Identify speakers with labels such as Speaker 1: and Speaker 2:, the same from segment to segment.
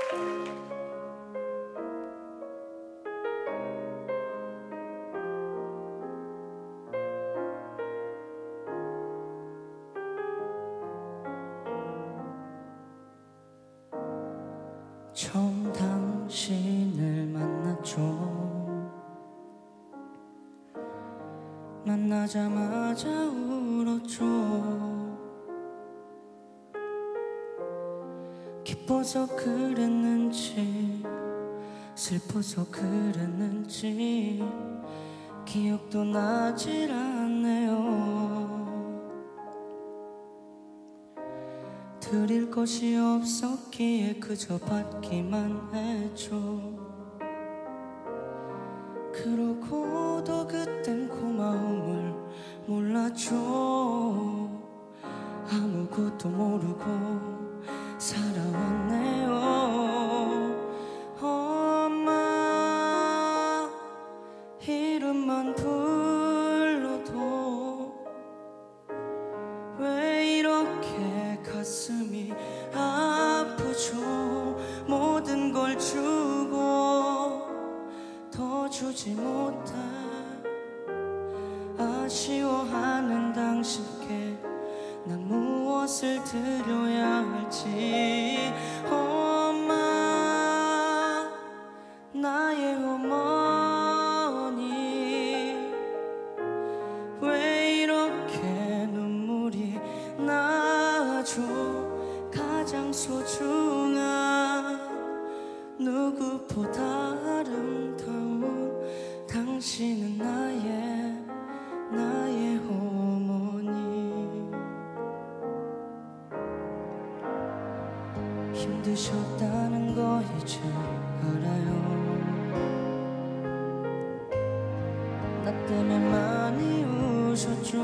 Speaker 1: 처음 당신을 만났죠. 만나자마자 울었죠. 기뻐서 그랬는지 슬퍼서 그랬는지 기억도 나질 않네요. 드릴 것이 없었기에 그저 받기만 했죠. 그러고도 그땐 고마움을 몰랐죠. 아무것도 모르고 살아왔네요. 엄마 이름만 불러도 왜 이렇게 가슴이 아프죠. 모든 걸 주고 더 주지 못해 아쉬워하는 당신께 난 무엇을 드려야 할지. 엄마 나의 어머니 왜 이렇게 눈물이 나죠. 가장 소중한 누구보다 아름다운 당신은 나의 어머니. 힘드셨다는 거 이제 알아요. 나 때문에 많이 우셨죠.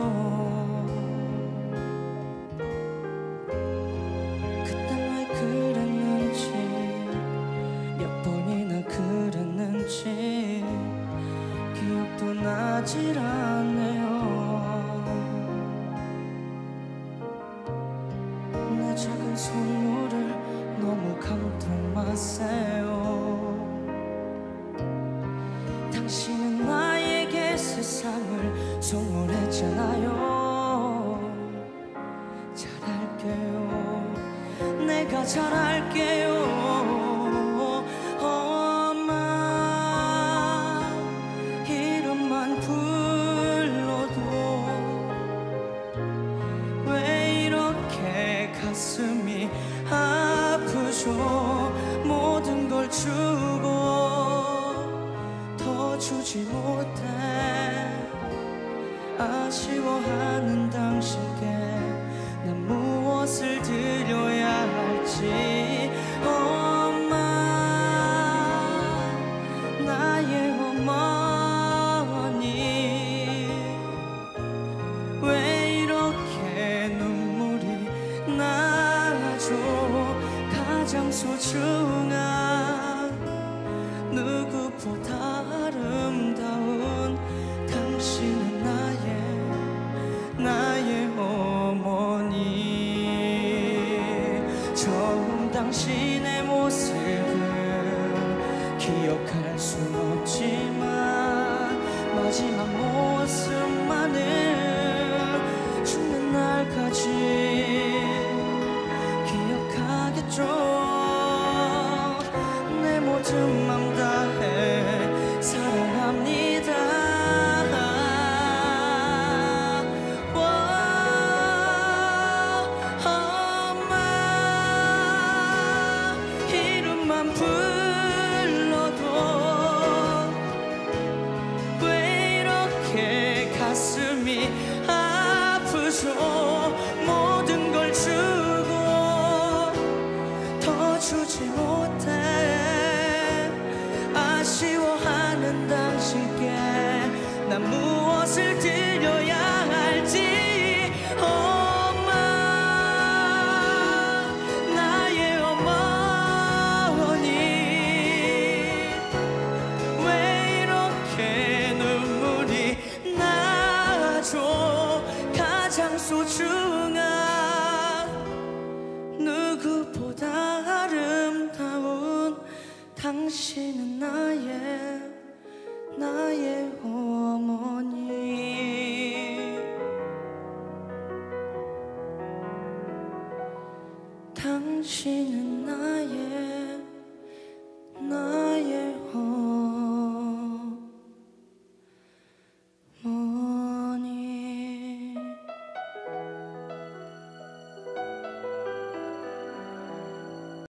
Speaker 1: 그땐 왜 그랬는지 몇 번이나 그랬는지 기억도 나질 않네요. 내 작은 선물을 너무 감동 마세요. 당신은 나에게 세상을 선물했잖아요. 잘할게요. 내가 잘할게요. 엄마 이름만 불러도 왜 이렇게 가슴이 아프죠. 모든 걸 주고 더 주지 못해 아쉬워하는 당신께 난 무엇을 드려야 할지. 엄마 나의 어머니 왜 이렇게 눈물이 나죠. 가장 소중한 누구보다 아름다운 당신은 나의 어머니. 처음 당신의 모습을 기억할 순 없지만 마지막 모습만은 죽는 날까지 기억하겠죠. 내 모든 맘 다해 사랑합니다. 엄마 이름만 불러도 왜 이렇게 가슴이 아프죠. 모든 걸 주고 더 주지 못해 아쉬워하는 당신께 난 무엇을 드려야 할지. 엄마 나의 어머니 왜 이렇게 눈물이 나죠. 가장 소중한 누구보다 아름다운 당신은 나의 어머니. 당신은